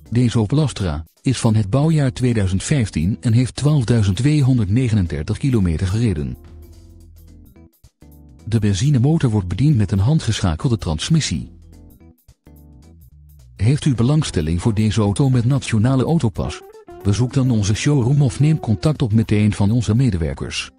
Deze Opel Astra is van het bouwjaar 2015 en heeft 12.239 kilometer gereden. De benzinemotor wordt bediend met een handgeschakelde transmissie. Heeft u belangstelling voor deze auto met Nationale Autopas? Bezoek dan onze showroom of neem contact op met een van onze medewerkers.